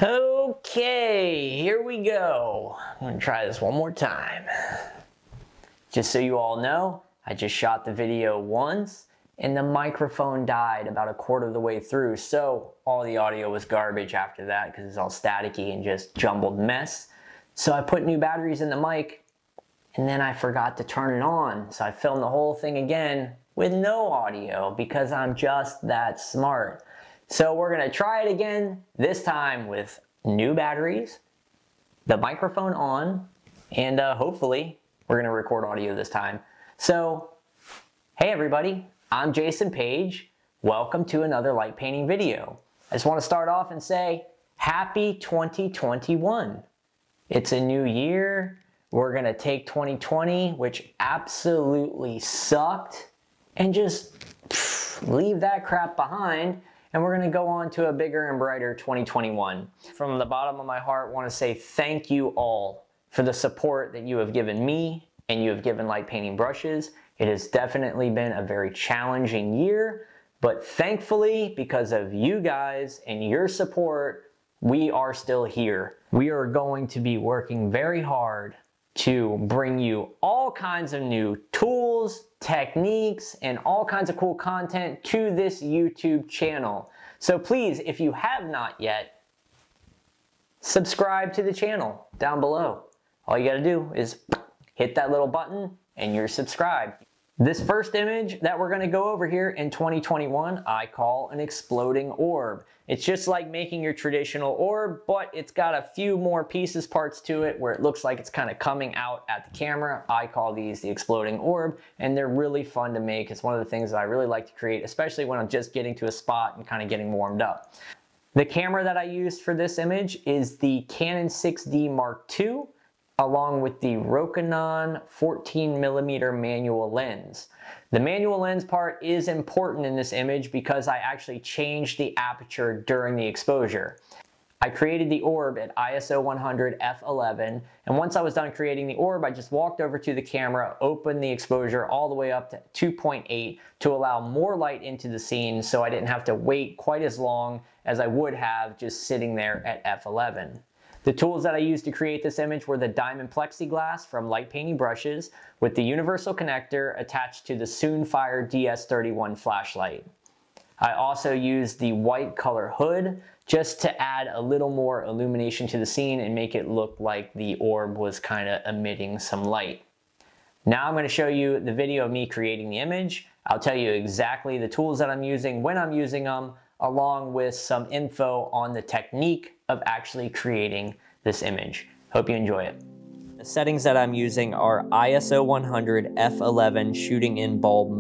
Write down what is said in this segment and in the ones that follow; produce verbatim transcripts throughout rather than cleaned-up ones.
Okay, here we go. I'm gonna try this one more time. Just so you all know, I just shot the video once and the microphone died about a quarter of the way through, so all the audio was garbage after that because it's all staticky and just jumbled mess. So I put new batteries in the mic and then I forgot to turn it on. So I filmed the whole thing again with no audio because I'm just that smart. So we're gonna try it again, this time with new batteries, the microphone on, and uh, hopefully we're gonna record audio this time. So, hey everybody, I'm Jason Page. Welcome to another light painting video. I just wanna start off and say, happy twenty twenty-one. It's a new year. We're gonna take twenty twenty, which absolutely sucked, and just pff, leave that crap behind. And we're gonna go on to a bigger and brighter twenty twenty-one. From the bottom of my heart, I wanna say thank you all for the support that you have given me and you have given Light Painting Brushes. It has definitely been a very challenging year, but thankfully, because of you guys and your support, we are still here. We are going to be working very hard to bring you all kinds of new tools, techniques, and all kinds of cool content to this YouTube channel. So please, if you have not yet, subscribe to the channel down below. All you gotta do is hit that little button and you're subscribed. This first image that we're gonna go over here in twenty twenty-one, I call an exploding orb. It's just like making your traditional orb, but it's got a few more pieces, parts to it where it looks like it's kind of coming out at the camera. I call these the exploding orb, and they're really fun to make. It's one of the things that I really like to create, especially when I'm just getting to a spot and kind of getting warmed up. The camera that I used for this image is the Canon six D Mark two, along with the Rokinon fourteen millimeter manual lens. The manual lens part is important in this image because I actually changed the aperture during the exposure. I created the orb at I S O one hundred f eleven, and once I was done creating the orb, I just walked over to the camera, opened the exposure all the way up to two point eight to allow more light into the scene so I didn't have to wait quite as long as I would have just sitting there at f eleven. The tools that I used to create this image were the diamond plexiglass from Light Painting Brushes with the universal connector attached to the Soonfire D S thirty-one flashlight. I also used the white color hood just to add a little more illumination to the scene and make it look like the orb was kind of emitting some light. Now I'm going to show you the video of me creating the image. I'll tell you exactly the tools that I'm using, when I'm using them, along with some info on the technique of actually creating this image. Hope you enjoy it. The settings that I'm using are I S O one hundred f eleven shooting in bulb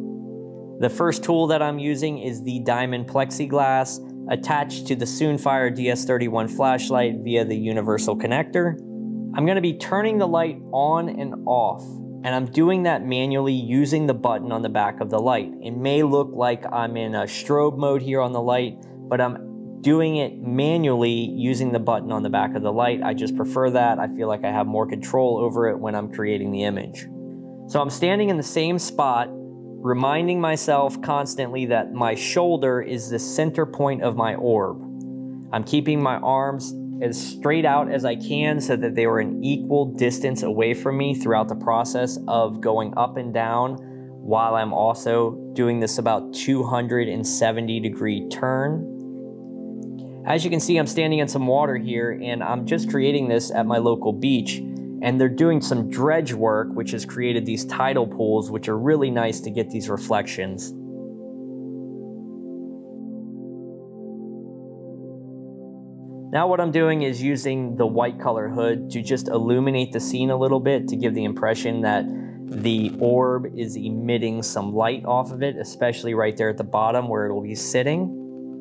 mode. The first tool that I'm using is the diamond plexiglass attached to the Soonfire D S thirty-one flashlight via the universal connector. I'm going to be turning the light on and off, and I'm doing that manually using the button on the back of the light. It may look like I'm in a strobe mode here on the light, but I'm doing it manually using the button on the back of the light. I just prefer that. I feel like I have more control over it when I'm creating the image. So I'm standing in the same spot, reminding myself constantly that my shoulder is the center point of my orb. I'm keeping my arms as straight out as I can so that they were an equal distance away from me throughout the process of going up and down, while I'm also doing this about two hundred seventy degree turn. As you can see, I'm standing in some water here, and I'm just creating this at my local beach, and they're doing some dredge work, which has created these tidal pools, which are really nice to get these reflections. Now what I'm doing is using the white color hood to just illuminate the scene a little bit to give the impression that the orb is emitting some light off of it, especially right there at the bottom where it will be sitting.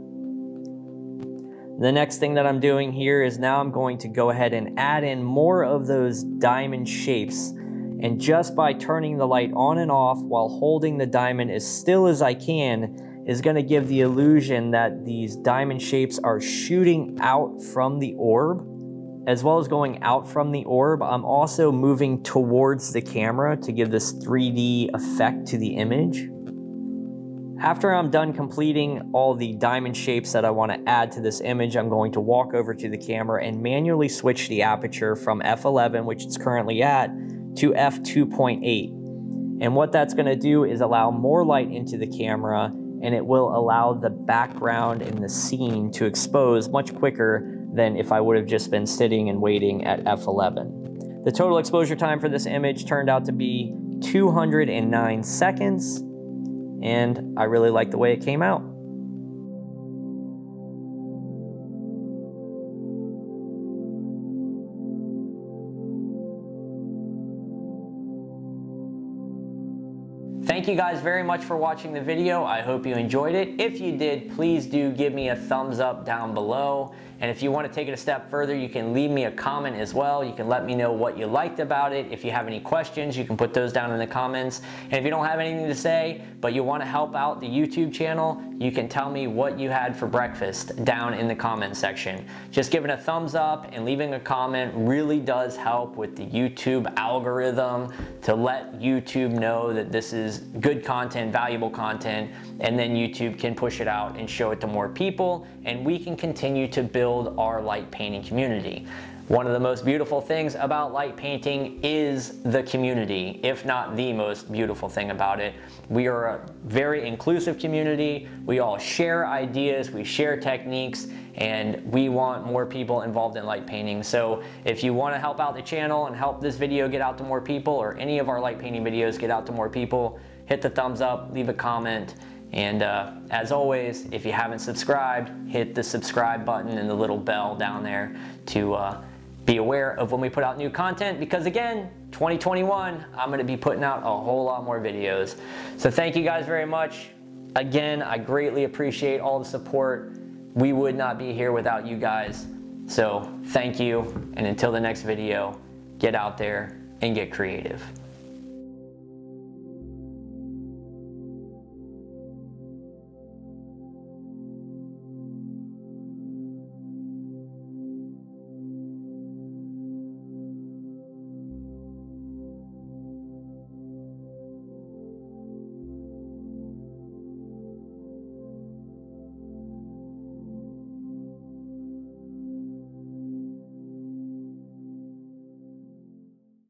The next thing that I'm doing here is now I'm going to go ahead and add in more of those diamond shapes. And just by turning the light on and off while holding the diamond as still as I can is going to give the illusion that these diamond shapes are shooting out from the orb. As well as going out from the orb, I'm also moving towards the camera to give this three D effect to the image. After I'm done completing all the diamond shapes that I want to add to this image, I'm going to walk over to the camera and manually switch the aperture from f eleven, which it's currently at, to f two point eight. And what that's going to do is allow more light into the camera, and it will allow the background and the scene to expose much quicker than if I would have just been sitting and waiting at f eleven. The total exposure time for this image turned out to be two hundred nine seconds. And I really like the way it came out. Thank you guys very much for watching the video. I hope you enjoyed it. If you did, please do give me a thumbs up down below. And if you want to take it a step further, you can leave me a comment as well. You can let me know what you liked about it. If you have any questions, you can put those down in the comments. And if you don't have anything to say, but you want to help out the YouTube channel, you can tell me what you had for breakfast down in the comment section. Just giving a thumbs up and leaving a comment really does help with the YouTube algorithm to let YouTube know that this is good content, valuable content, and then YouTube can push it out and show it to more people, and we can continue to build our light painting community. One of the most beautiful things about light painting is the community, if not the most beautiful thing about it. We are a very inclusive community. We all share ideas, we share techniques, and we want more people involved in light painting. So if you want to help out the channel and help this video get out to more people, or any of our light painting videos get out to more people, hit the thumbs up, leave a comment. And uh, as always, if you haven't subscribed, hit the subscribe button and the little bell down there to uh, be aware of when we put out new content, because again, twenty twenty-one, I'm going to be putting out a whole lot more videos. So thank you guys very much. Again, I greatly appreciate all the support. We would not be here without you guys. So thank you, and until the next video, get out there and get creative.